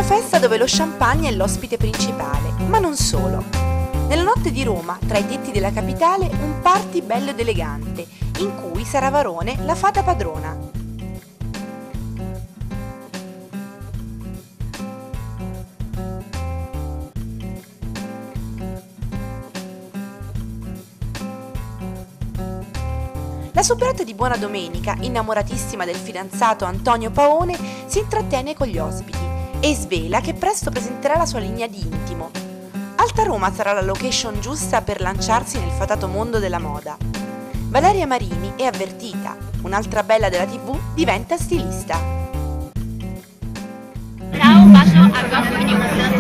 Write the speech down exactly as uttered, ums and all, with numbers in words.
festa dove lo champagne è l'ospite principale, ma non solo. Nella notte di Roma, tra i tetti della capitale, un party bello ed elegante, in cui sarà Varone la fata padrona. La soubrette di Buona Domenica, innamoratissima del fidanzato Antonio Paone, si intrattiene con gli ospiti e svela che presto presenterà la sua linea di intimo. Alta Roma sarà la location giusta per lanciarsi nel fatato mondo della moda. Valeria Marini è avvertita, un'altra bella della tivù diventa stilista. Ciao, un bacio a Rock News.